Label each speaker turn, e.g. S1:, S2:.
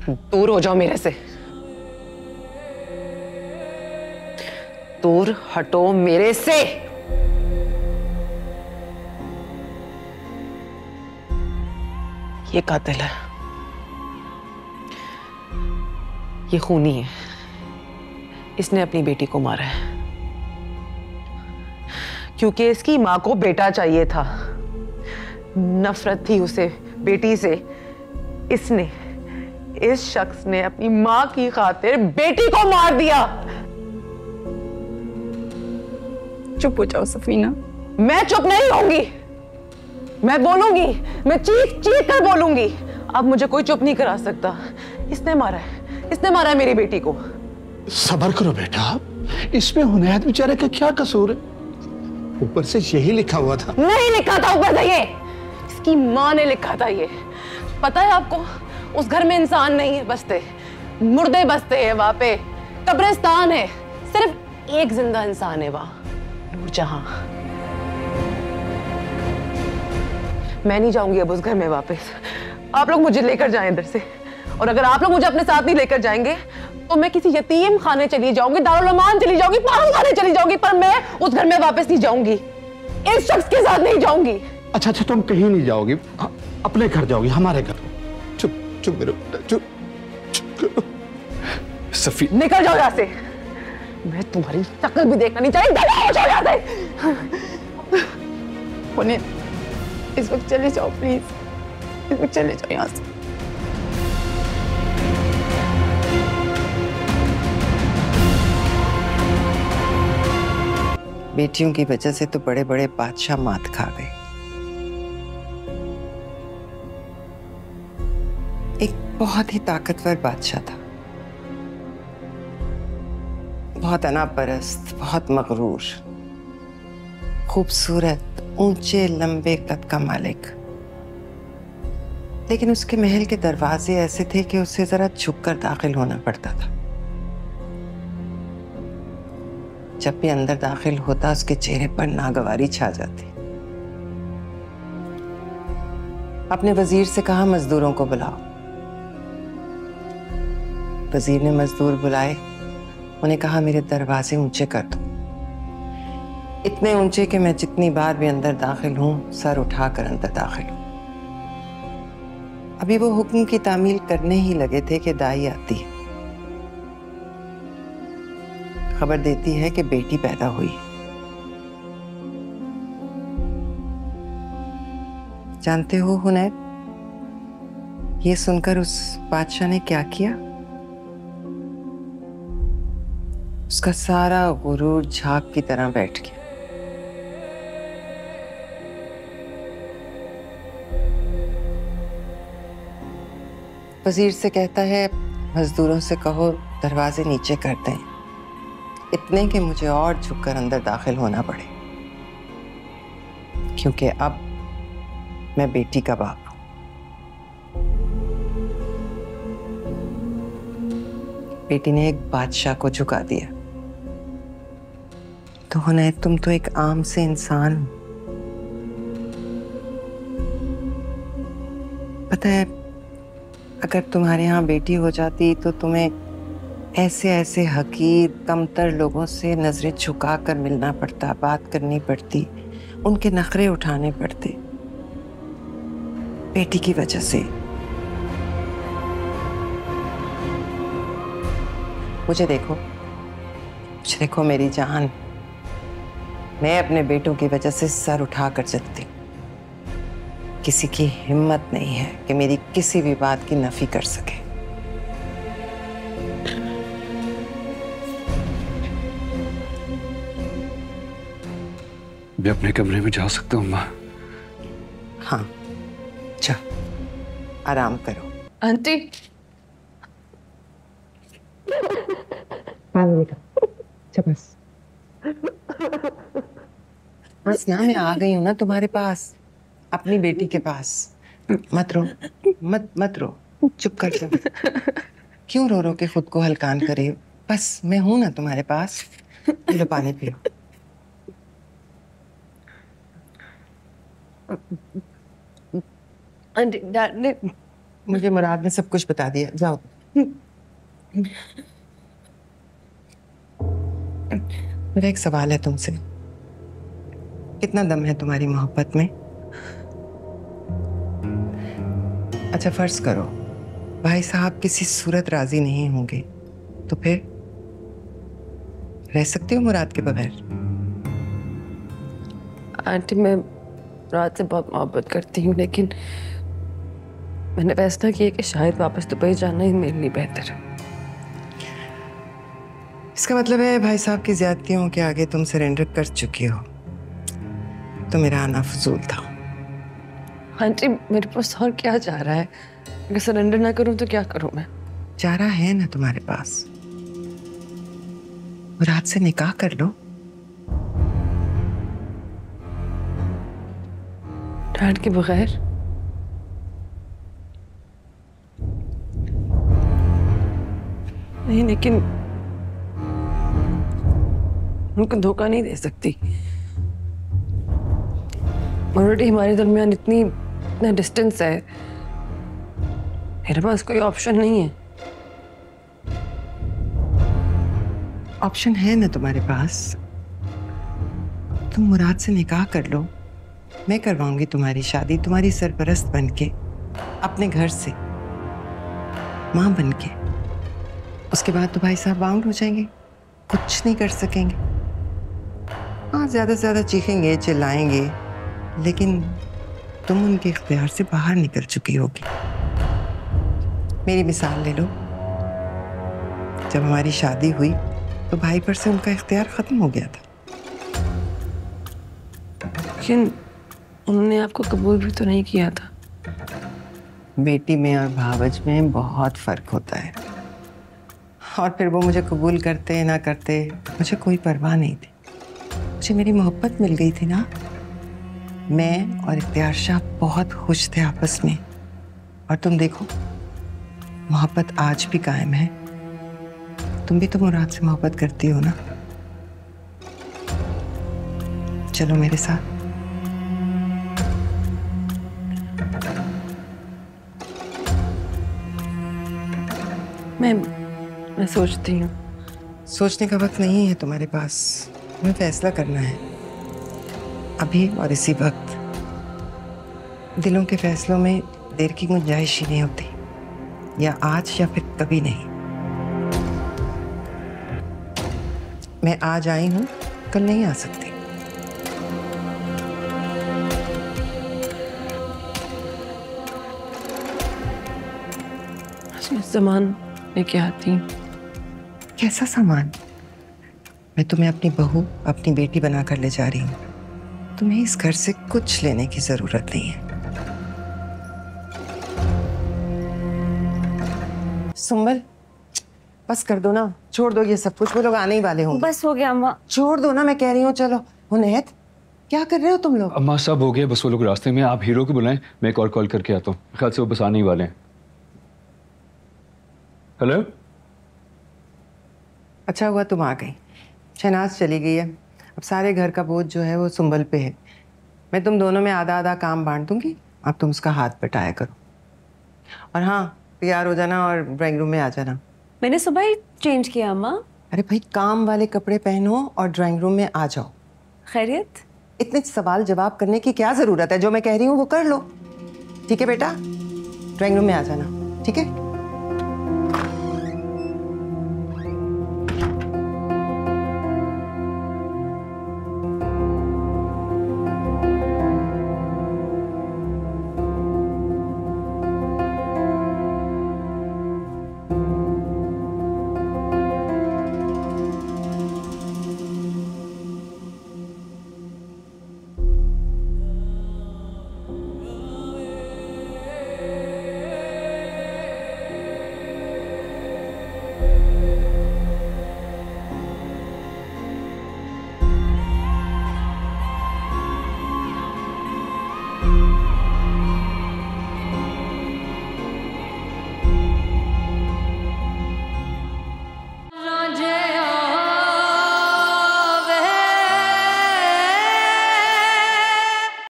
S1: दूर हो जाओ मेरे से, दूर हटो मेरे से। ये कातिल है, ये खूनी है, इसने अपनी बेटी को मारा है क्योंकि इसकी मां को बेटा चाहिए था। नफरत थी उसे बेटी से, इसने, इस शख्स ने अपनी मां की खातिर बेटी को मार दिया।
S2: चुप हो जाओ सफीना।
S1: मैं चुप नहीं होंगी, मैं बोलूंगी, मैं चीख चीख कर बोलूंगी। अब मुझे कोई चुप नहीं करा सकता। इसने मारा है, इसने मारा है मेरी बेटी को।
S3: सब्र करो बेटा, इसमें हुनैद बेचारे का क्या कसूर है? ऊपर से यही लिखा हुआ था।
S1: नहीं लिखा था ऊपर से, ये इसकी मां ने लिखा था। ये पता है आपको, उस घर में इंसान नहीं है बसते, मुर्दे बसते हैं वहां पे, कब्रिस्तान है। सिर्फ एक जिंदा इंसान है वहां, नूरजहां। मैं नहीं जाऊंगी अब उस घर में वापस। आप लोग मुझे लेकर जाएं इधर से, और अगर आप लोग मुझे अपने साथ नहीं लेकर जाएंगे तो मैं किसी यतीम खाने चली जाऊंगी, दारुल अमान चली जाऊंगी, पागल खाने चली जाऊंगी, पर मैं उस घर में वापस नहीं जाऊंगी। इस शख्स के साथ नहीं जाऊंगी।
S3: अच्छा अच्छा, तुम कहीं नहीं जाओगी, अपने घर जाओगी, हमारे घर। चुप चुप मेरे बेटा, चुप चुप करो। सफी,
S1: निकल जाओ यहाँ से, मैं तुम्हारी शक्ल भी देखना नहीं चाहिए। निकल जाओ यहाँ से।
S2: पुनीत, इस वक्त चले जाओ प्लीज, इस वक्त चले जाओ यहाँ से।
S4: बेटियों की वजह से तो बड़े बड़े बादशाह मात खा गए। एक बहुत ही ताकतवर बादशाह था, बहुत अनापरस्त, बहुत मगरूर, खूबसूरत, ऊंचे लंबे कद का मालिक। लेकिन उसके महल के दरवाजे ऐसे थे कि उसे जरा झुककर दाखिल होना पड़ता था। जब भी अंदर दाखिल होता उसके चेहरे पर नागवारी छा जाती। अपने वजीर से कहा मजदूरों को बुलाओ। वजीर ने मजदूर बुलाए, उन्हें कहा मेरे दरवाजे ऊंचे कर दो, इतने ऊंचे कि मैं जितनी बार भी अंदर दाखिल हूं सर उठाकर अंदर दाखिल हूं। अभी वो हुक्म की तामील करने ही लगे थे कि दाई आती है, खबर देती है कि बेटी पैदा हुई। जानते हो हुनैर, ये सुनकर उस बादशाह ने क्या किया? उसका सारा गुरूर झाग की तरह बैठ गया। वजीर से कहता है मजदूरों से कहो दरवाजे नीचे कर दें, इतने कि मुझे और झुककर अंदर दाखिल होना पड़े, क्योंकि अब मैं बेटी का बाप हूं। बेटी ने एक बादशाह को झुका दिया। तो हुनैर, तुम तो एक आम से इंसान हो। पता है, अगर तुम्हारे यहाँ बेटी हो जाती तो तुम्हें ऐसे ऐसे हकीर कमतर लोगों से नजरें झुका कर मिलना पड़ता, बात करनी पड़ती, उनके नखरे उठाने पड़ते, बेटी की वजह से। मुझे देखो मेरी जान, मैं अपने बेटों की वजह से सर उठाकर चलती। किसी की हिम्मत नहीं है कि मेरी किसी भी बात की नफी कर सके।
S5: मैं अपने कमरे में जा सकता हूँ माँ?
S4: हाँ, जा, आराम करो।
S2: आंटी,
S4: बस ना, मैं आ गई हूँ ना तुम्हारे पास, अपनी बेटी के पास। मत रो, मत रो, चुप कर जाओ। क्यों रो रो के खुद को हलकान करे? बस मैं हूं ना तुम्हारे पास। लो पानी पियो।
S1: आंटी, डैड ने
S4: मुझे मुराद ने सब कुछ बता दिया, जाओ। मेरा एक सवाल है तुमसे, कितना दम है तुम्हारी मोहब्बत में? अच्छा फर्ज करो भाई साहब किसी सूरत राजी नहीं होंगे, तो फिर रह सकती हो मुराद के बगैर?
S2: आंटी मैं मुराद से बहुत मोहब्बत करती हूँ, लेकिन मैंने फैसला किया कि शायद वापस दुबई जाना ही मेरे लिए बेहतर है।
S4: इसका मतलब है भाई साहब की ज्यादतियों के आगे तुम सरेंडर कर चुकी हो, तो मेरा आना फजूल था।
S2: आंटी मेरे पास और क्या जा रहा है? अगर सरेंडर ना करूं तो क्या करूं मैं?
S4: चारा है ना तुम्हारे पास, मुराद से निकाह कर लो।
S2: डैड के बगैर? नहीं, लेकिन उनको धोखा नहीं दे सकती। ऑलरेडी हमारे दरमियान इतना डिस्टेंस है, मेरे पास कोई ऑप्शन नहीं है।
S4: ऑप्शन है ना तुम्हारे पास, तुम मुराद से निकाह कर लो। मैं करवाऊंगी तुम्हारी शादी, तुम्हारी सरपरस्त बनके, अपने घर से माँ बनके। उसके बाद तो भाई साहब बाउंड हो जाएंगे, कुछ नहीं कर सकेंगे। हाँ ज्यादा से ज्यादा चीखेंगे चिल्लाएंगे, लेकिन तुम उनके इख्तियार से बाहर निकल चुकी होगी। मेरी मिसाल ले लो, जब हमारी शादी हुई तो भाई पर से उनका इख्तियार खत्म हो गया था।
S2: लेकिन उन्होंने आपको कबूल भी तो नहीं किया था।
S4: बेटी में और भावज में बहुत फर्क होता है, और फिर वो मुझे कबूल करते ना करते मुझे कोई परवाह नहीं थी। मुझे मेरी मोहब्बत मिल गई थी ना। मैं और इख्तियार शाह बहुत खुश थे आपस में, और तुम देखो मोहब्बत आज भी कायम है। तुम भी तो मुराद से मोहब्बत करती हो ना? चलो मेरे साथ।
S2: मैं सोचती हूँ।
S4: सोचने का वक्त नहीं है तुम्हारे पास, तुम्हें फैसला करना है अभी और इसी वक्त। दिलों के फैसलों में देर की गुंजाइश ही नहीं होती, या आज या फिर कभी नहीं। मैं आज आई हूं, कल नहीं आ सकती।
S2: उसमें सामान लेके आती हूँ।
S4: कैसा सामान? मैं तुम्हें अपनी बहू, अपनी बेटी बनाकर ले जा रही हूँ। तुम्हें इस घर से कुछ लेने की जरूरत नहीं है। सुंबल बस कर दो ना, छोड़ दो ये सब कुछ, वो लोग आने ही वाले होंगे।
S6: बस हो गया अम्मा।
S4: छोड़ दो ना, मैं कह रही हूँ। चलो हुनैत, क्या कर रहे हो तुम लोग?
S5: अम्मा सब हो गया, बस वो लोग रास्ते में। आप हीरो को बुलाएं, मैं एक और कॉल करके आता हूँ। ख्याल से वो बस आने ही वाले हैं। हेलो।
S4: अच्छा हुआ तुम आ गई। शहनाज चली गई है, अब सारे घर का बोझ जो है वो सुंबल पे है। मैं तुम दोनों में आधा आधा काम बांट दूंगी, अब तुम उसका हाथ बटाया करो। और हाँ, तैयार हो जाना और ड्राइंग रूम में आ जाना।
S6: मैंने सुबह ही चेंज किया अम्मा।
S4: अरे भाई, काम वाले कपड़े पहनो और ड्राइंग रूम में आ जाओ।
S6: खैरियत?
S4: इतने सवाल जवाब करने की क्या जरूरत है? जो मैं कह रही हूँ वो कर लो। ठीक है बेटा, ड्राइंग रूम में आ जाना, ठीक है?